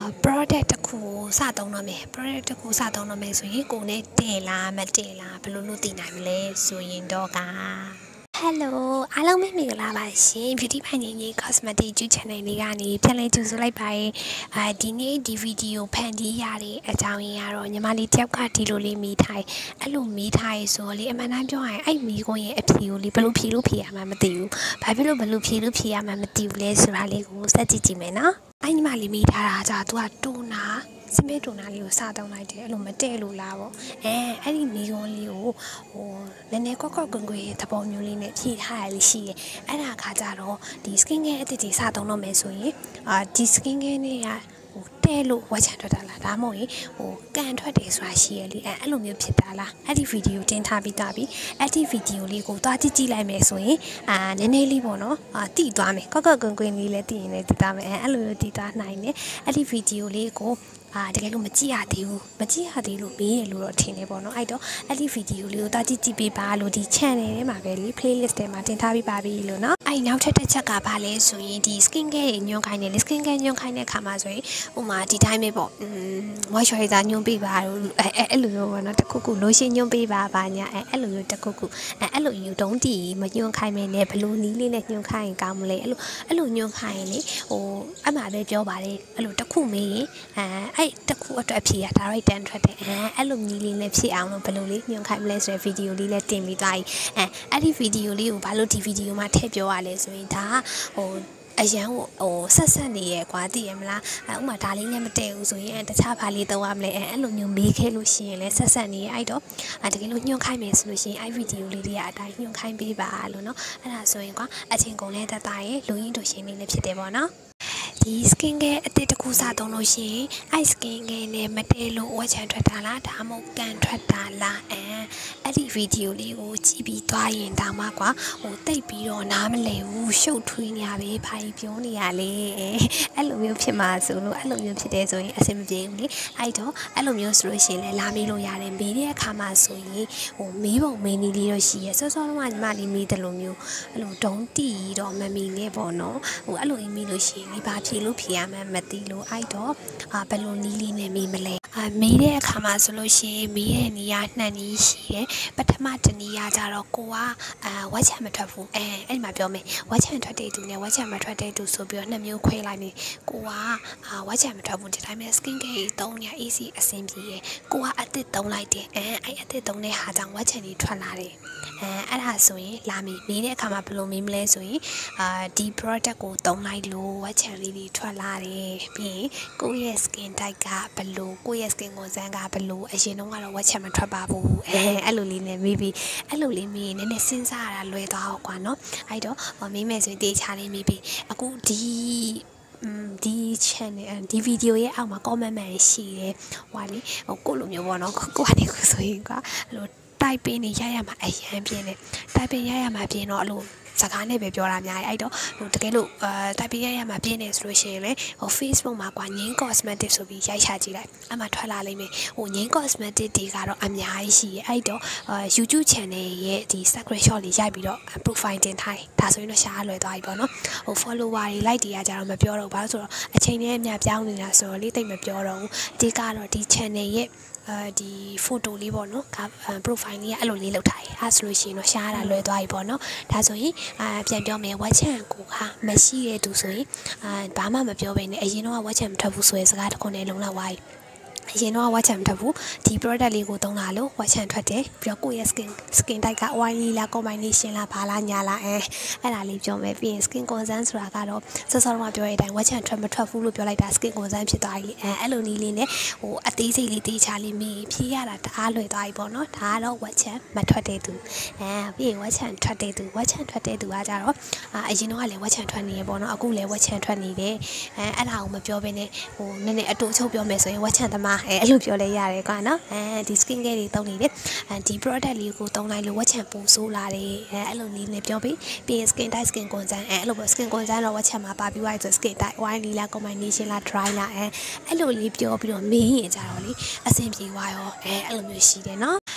product တစ်ခုစသုံးတော့မယ် product တစ်ခုစသုံးတော့မယ်ဆိုရင်ကိုယ်နဲ့တည့်လားမတည့်လားဘယ်လိုလုပ်သိနိုင်မလဲဆိုရင်တော့Hello အားလုံးပဲမင်္ဂလာပါရှင် Beauty ဖိုင်ငင်းကြီး Cosmetic YouTube Channel လေးကနေပြန်လည်ကြိုဆိုလိုက်ပါရင်ဒီနေ့ဒီဗီဒီယိုဖန်တီးရတဲ့အကြောင်းရင်းကတော့ညီမလေးတယောက်ကဒီလိုလေးမိထိုင်အဲ့လိုမိထိုင်ဆိုလေအမှန်တမ်းပြောရရင်အဲ့မိကွန်းရဲ့အဖြေကိုလေဘယ်လိုဖြေလို့ဖြေရမှမသိဘူးဘာဖြစ်လို့ဘယ်လိုဖြေလို့ဖြေရမှမသိဘူးလဲဆိုတာလေးကိုစက်ကြည့်ကြည့်မယ်နော်အဲ့ညီမလေးမိထားတာကြာသူကတူနာစမဲတူနာလေးကိုစတောင်းလိုက်တယ်အဲ့လိုမတည့်လို့လားပေါ့အဲ့ဒီမိကွန်းလေးကိုနည်းနည်းကွက်ကွက်ကွင်ကွင်သဘောမျိုးလေးနဲ့ဖြည့်ထားရလေးရှိရဲ့အဲ့ဒါခါကြတော့ဒီ skin care အသစ်တွေစတောင်းတော့မယ်ဆိုရင်ဒီ skin care နဲ့ကတဲလို့ဝက်ချန်ထွက်တာလားဒါမှမဟုတ်ရင်ကန်ထွက်တယ်ဆိုတာရှိရလေအဲ့လိုမျိုးဖြစ်တာလားအဲ့ဒီဗီဒီယိုတင်ထားပြီးသားပြီအဲ့ဒီဗီဒီယိုလေးကိုသွားကြည့်လိုက်မယ်ဆိုရင်နည်းနည်းလေးပေါ့နော်တိသွားမယ်ကွက်ကွက်ကွင်ကွင်လေးလည်းတိရင်လည်းတိသွားမယ်အဲ့လိုတိသွားနိုင်တယ်အဲ့ဒီဗီဒီယိုလေးကိုတကယ်လို့မကြည့်ရသေးဘူးမကြည့်ရသေးလို့မေးရလို့တော့ထင်နေပေါ့နော်အဲ့တော့အဲ့ဒီဗီဒီယိုလေးကိုတာကြည့်ကြည့်ပေးပါလို့ဒီ channel ထဲမှာပဲလေ playlist ထဲမှာတင်ထားပြီးပါပြီလို့နော်အဲ့နောက်ထပ်တစ်ချက်ကဘာလဲဆိုရင်ဒီ skin care ညွှန်းခိုင်းတယ်လေ skin care ညွှန်းခိုင်းတဲ့ခါမှာဆိုရင်ဥမာဒီတိုင်းပဲပေါ့moisturizer ညွှန်းပေးပါလို့အဲ့လိုမျိုးပေါ့နော်တခုခု lotion ညွှန်းပေးပါပါညာအဲ့လိုမျိုးတခုခုအဲ့လိုယူတုံးတီမညွှန်းခိုင်းမဲနဲ့ဘလို့နီးလေးနဲ့ညွှန်းခိုင်းရင်ကောင်းမလဲအဲ့လိုညွှန်းခိုင်းရင်လေအမှပဲပြောပါတယ်အဲ့လိုတခုမေးရင်အဲ့တခုအတွက်အဖြေရ direct တန်းထွက်တယ်အဲ့လိုကြီးလေးနဲ့ဖြစ်အောင်လို့ဘယ်လိုလေးညွှန်ခိုင်းမလဲဆိုတဲ့ဗီဒီယိုလေးလည်းတင်ပြီးသွားပြီအဲ့ဒီဗီဒီယိုလေးကိုဘာလို့ဒီဗီဒီယိုမှာထည့်ပြောရလဲဆိုရင်ဒါအရန်ဆက်နေရကွာသိရမလားဥမာဒါလေးနဲ့မတည့်ဘူးဆိုရင်တခြားဘာလေးသုံးရမလဲအဲ့လိုမျိုးမေးခဲ့လို့ရှိရင်လည်းဆက်နေရအဲ့တော့တကယ်လို့ညွှန်ခိုင်းမယ်ဆိုလို့ရှိရင်အဲ့ဗီဒီယိုလေးတွေအတိုင်းညွှန်ခိုင်းပေးပါလို့နော်အဲ့ဒါဆိုရင်ကွာအချင်းကုန်လဲတတ်တာရဲ့လူရင်းတို့ရှင်လေးလည်းဖြစ်တယ်ပေါ့နော်ဒီ skin care အသစ်တစ်ခုစသုံးလို့ရှိရင်အဲ့ skin care နဲ့မတည့်လို့ဝက်ချန်ထွက်တာလားဒါမှမဟုတ်ကန်ထွက်တာလားအဲ့ဒီဗီဒီယိုလေးကိုကြည့်ပြီးသွားရင်ဒါမှကွာတိတ်ပြီးတော့နားမလည်ဘူးရှုပ်ထွေးနေရပဲဘာကြီးပြောနေရလဲအဲ့လိုမျိုးဖြစ်မှာဆိုလို့အဲ့လိုမျိုးဖြစ်တယ်ဆိုရင်အဆင်မပြေဘူးလေအဲ့တော့အဲ့လိုမျိုးဆိုလို့ရှိရင်လည်းလာမေးလို့ရတယ်မေးတဲ့အခါမှာဆိုရင်မေးပုံမေးနည်းလေးတော့ရှိရစောစောတုန်းကညီမလေးမေးတယ်လို့မျိုးအဲ့လိုဒုံးတီတော့မမီနဲ့ပေါ့နော်အဲ့လိုမေးလို့ရှိရင်ဒီဘာဖြေလို့ဖြေရမှန်းမသိလို့အဲ့တော့ဘယ်လိုနည်းလေးနဲ့မေးမလဲမေးတဲ့အခါမှာဆိုလို့ရှိရင်မေးတဲ့နေရာ2နည်းရှိတယ်ပထမတစ်နည်းကကြတော့ကိုကဝက်ချန်မထွက်ဘူးအဲ့ဒီမှာပြောမယ်ဝက်ချန်ထွက်တဲ့သူနဲ့ဝက်ချန်မထွက်တဲ့သူဆိုပြီးတော့2မျိုးခွဲလိုက်မယ်ကိုကဝက်ချန်မထွက်ဘူးဒီတိုင်းပဲ skin care သုံးနေ easy အဆင်ပြေရယ်ကိုကအသစ်သုံးလိုက်တယ်အဲ့အသစ်သုံးတဲ့ဟာကြောင့်ဝက်ချန်တွေထွက်လာတယ်အဲ့ဒါဆိုရင်လာမေးတဲ့အခါမှာဘယ်လိုမေးမလဲဆိုရင်ဒီ product ကိုသုံးလိုက်လို့ဝက်ချန်လေးတွေထွက်လာတယ်ပြီးရင်ကိုယ့်ရဲ့ skin type ကဘယ်လိုကိုယ့်ရဲ့ skin ကိုစမ်းကဘယ်လိုအရင်တုန်းကတော့ဝက်ချန်မထွက်ပါဘူးအဲ့လိုလေးနဲ့မေးပြီးအဲ့လိုလေးမေးရင်နည်းနည်းစဉ်းစားရတာလွယ်သွားအောင်ကွာနော်အဲ့တော့မေးမယ်ဆိုရင်တေချာလေးမေးပြီးအခုဒီ channel ဒီ video ရဲ့အောက်မှာ comment မှန်ရှိတယ်ဟိုလေကိုလိုမျိုးပေါ့နော်ကိုကနေကိုဆိုရင်ကွာအဲ့လိုတိုက်ပင်းနေရမှာအရန်ပြင်းတယ်တိုက်ပင်းရမှာပြင်းတော့အဲ့လိုစကားနဲ့ပဲပြောတာများတယ်အဲ့တော့တကယ်လို့တိုက်ပင်းရမှာပြင်းနေဆိုလို့ရှိရင်လေFacebook မှာကွာငင်း cosmetic ဆိုပြီးရိုက်ချကြည့်လိုက်အမှထွက်လာလိမ့်မယ်ငင်း cosmetic တွေကတော့အများကြီးရှိရဲ့အဲ့တော့YouTube channel ရဲ့ဒီ screenshot လေးရိုက်ပြီးတော့ profile တင်ထားတယ်ဒါဆိုရင်တော့ရှားလွယ်သွားပြီပေါ့နော်follower တွေ like တွေကကြတော့မပြောတော့ဘာလို့ဆိုတော့အချိန်နဲ့အမျှပြောင်းနေတာဆိုတော့လေတိတ်မပြောတော့ဘူးအဓိကတော့ဒီ channel ရဲ့ဒီ photo လေးပေါ့နော် profile လေးကအဲ့လိုလေးလောက်ထားတယ်အဲ့ဆိုလို့ရှိရင်တော့ရှားတာလွယ်သွားပြီပေါ့နော်ဒါဆိုရင်ပြန်ပြောမယ်ဝက်ချန်ကိုကမရှိတဲ့သူဆိုရင်ဘာမှမပြောဘဲနဲ့အရင်တော့ဝက်ချန်မထွက်ဘူးဆိုရဲစကားတစ်ခုနဲ့လုံးလောက်သွားပြီအရင်တော့ဝက်ချန်မထွက်ဘူးဒီ product လေးကိုသုံးလာလို့ဝက်ချန်ထွက်တယ်ပြီးတော့ကိုယ့်ရဲ့ skin type က oily လား combination လားဘာလားညာလားအဲ့ဒါလေးပြောမယ်ပြီးရင် skin concern ဆိုတာကတော့စောစောကပြောတဲ့အတိုင်းဝက်ချန်ထွက်မထွက်ဘူးလို့ပြောလိုက်တာ skin concern ဖြစ်သွားပြီအဲ့လိုနည်းလေးနဲ့အသေးစိတ်လေးတေးချလေးမေးဖြေရတာတအားလွယ်သွားပြီပေါ့နော်ဒါကတော့ဝက်ချန်မထွက်တဲ့သူပြီးရင်ဝက်ချန်ထွက်တဲ့သူကကြတော့အရင်တော့လည်းဝက်ချန်ထွက်နေရပေါ့နော်အခုလည်းဝက်ချန်ထွက်နေတယ်အဲ့ဒါကိုမပြောဘဲနဲ့နည်းနည်းအတူအချုပ်ပြောမယ်ဆိုရင်ဝက်ချန်သမားအဲ့လိုပြောလဲရတယ်ကွာနော်ဒီ skin care တွေသုံးနေတယ်ဒီ product လေးကိုသုံးလိုက်လို့ဝက်ချန်ပိုဆိုးလာတယ်အဲ့လိုနည်းနဲ့ပြောပြီး skin type skin concern အဲ့လိုပေါ့ skin concern တော့ဝက်ချန်မှာပါပြီးသွားဆို skin type oily လား combination လား dry လားအဲ့လိုလေးပြောပြီးတော့မေးရင်ကြတော့လေအဆင်ပြေသွားရောအဲ့လိုမျိုးရှိတယ်နော်အခု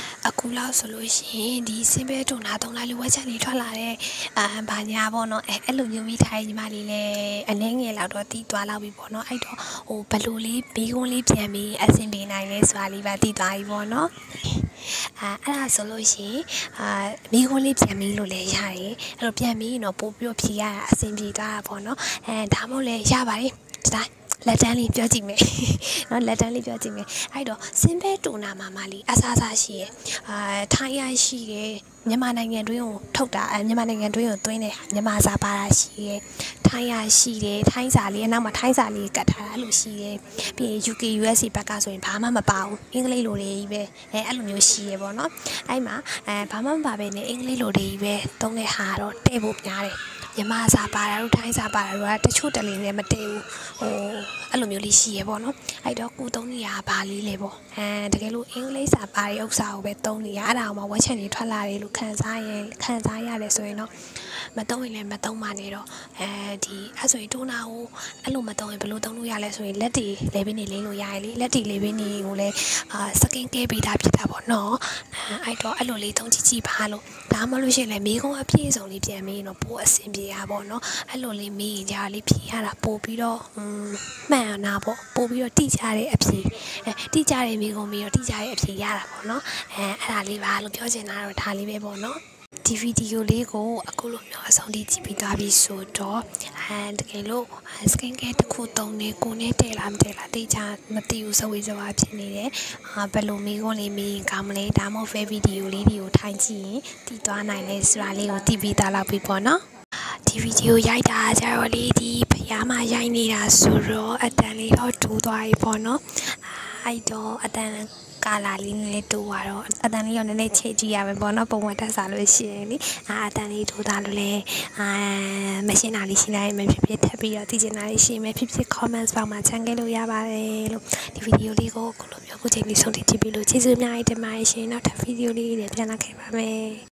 ခုလောက်ဆိုလို့ရှိရင်ဒီစင်ပဲတုံနာတုံလိုက်လို့ဝက်ချက်လေးထွက်လာတဲ့ဘာညာပေါ့နော်အဲ့လိုမျိုးမိထိုင်ညီမလေးလည်းအနည်းငယ်လောက်တော့တီးသွားလောက်ပြီပေါ့နော်အဲ့တော့ဟိုဘလိုလေးဘီကွန်းလေးပြန်ပြီးအဆင်ပြေနိုင်လဲဆိုတာလေးပါတီးသွားပြီပေါ့နော်အဲ့ဒါဆိုလို့ရှိရင်ဘီကွန်းလေးပြန်ပြီးလို့လည်းရတယ်အဲ့တော့ပြန်ပြီးတော့ပို့ပြီးဖြေရတာအဆင်ပြေသွားတာပေါ့နော်ဒါမှမဟုတ်လည်းရပါတယ်ဒါလက်တန်းလေးပြောကြည့်မယ်နော်လက်တန်းလေးပြောကြည့်မယ်အဲ့တော့စင်ပဲတူနာမှာလီအဆာဆာရှိရဲ့ထိုင်းရရှိတယ်မြန်မာနိုင်ငံတွင်းကိုထုတ်တာမြန်မာနိုင်ငံတွင်းကိုသွင်းတယ်မြန်မာစာပါတာရှိရဲ့ထိုင်းရရှိတယ်ထိုင်းစာလေးအနောက်မှာထိုင်းစာလေးကတ်ထားတာလို့ရှိရဲ့ပြီးရင် UK USA ဘက်ကဆိုရင်ဘာမှမပါဘူးအင်္ဂလိပ်လိုတွေကြီးပဲအဲ့လိုမျိုးရှိရဲ့ပေါ့နော်အဲ့မှာဘာမှမပါပဲနဲ့အင်္ဂလိပ်လိုတွေကြီးပဲသုံးတဲ့ဟာတော့တဲ့ဖို့များတယ်မြန်မာစာပါတာတို့ထိုင်းစာပါတာတို့ကတချို့တလင်းလည်းမတည့်ဘူးအဲ့လိုမျိုးလေးရှိရပေါ့နော်အဲ့တော့ကိုသုံးနေရဘာလေးလဲပေါ့တကယ်လို့အင်္ဂလိပ်စာပါတဲ့ဥစ္စာကိုပဲသုံးနေရအဲ့ဒါအောင်မှဝက်ချက်တွေထွက်လာတယ်လို့ခံစားရတယ်ဆိုရင်တော့မသုံးရင်လည်းမသုံးပါနဲ့တော့ဒီအဲ့ဆိုရင်တိုးနာကိုအဲ့လိုမသုံးရင်ဘယ်လိုသုံးလို့ရလဲဆိုရင်လက်တွေလေပင်းနေလေးလို့ရရလေလက်တွေလေပင်းနေကိုလည်းစကင်ကဲပေးတာဖြစ်တာပေါ့နော်အဲ့တော့အဲ့လိုလေးသုံးကြည့်ပါလို့ဒါမှမဟုတ်ရှင်လည်းမိကုံးအပြည့်စုံလေးပြန်မေးရင်တော့ပိုအဆင်ပြေရပါတော့အဲ့လိုလေးမေးရင်ကြားလေးဖြေရတာပို့ပြီးတော့မှန်နာပေါ့ပို့ပြီးတော့တိကျတဲ့အဖြေတိကျတဲ့မိကုံးပြီးတော့တိကျတဲ့အဖြေရတာပေါ့နော်အဲ့ဒါလေးပါလို့ပြောချင်တာတော့ဒါလေးပဲပေါ့နော်ဒီဗီဒီယိုလေးကိုအခုလိုမျိုးအဆုံးထိကြည့်ပြီးသွားပြီဆိုတော့တကယ်လို့ skin care တစ်ခုသုံးနေကိုနဲ့တည်လားမတည်လားသိချာမသိဘူးစဝေးစဝါဖြစ်နေတယ်ဘယ်လိုမိကုန်းလေးမေးရင်ကောင်းမလဲဒါမှမဟုတ်ဗီဒီယိုလေးတွေကိုထိုင်ကြည့်ရင်တည်သွားနိုင်လဲဆိုတာလေးကိုသိပြီးသားလောက်ပြီပေါ့နော်ဒီဗီဒီယိုရိုက်တာကြတော့လေဒီဖျားမရိုက်နေတာဆိုတော့အတန်လေးတော့တူသွားပြီပေါ့နော်အဲ့တော့အတန်ကာလာလေးနဲ့တူသွားတော့အတန်လေးရောနည်းနည်းချိန်ကြည့်ရမယ်ပေါ့နော်ပုံမှန်တက်စားလို့ရှိရင်လေအတန်လေးတူသားလို့လဲမရှင်းတာလေးရှင်းလိုက်မယ်ဖြစ်ဖြစ်ထပ်ပြီးတော့သိချင်တာလေးရှင်းမယ်ဖြစ်ဖြစ် comments ဘောက်မှာချန်ခဲ့လို့ရပါတယ်လို့ဒီဗီဒီယိုလေးကိုအခုလိုမျိုးအခုချိန်လေးဆုံးထိကြည့်ပြီးလို့ကျေးဇူးအများကြီးတင်ပါတယ်ရှင်နောက်ထပ်ဗီဒီယိုလေးတွေပြန်လာခဲ့ပါမယ်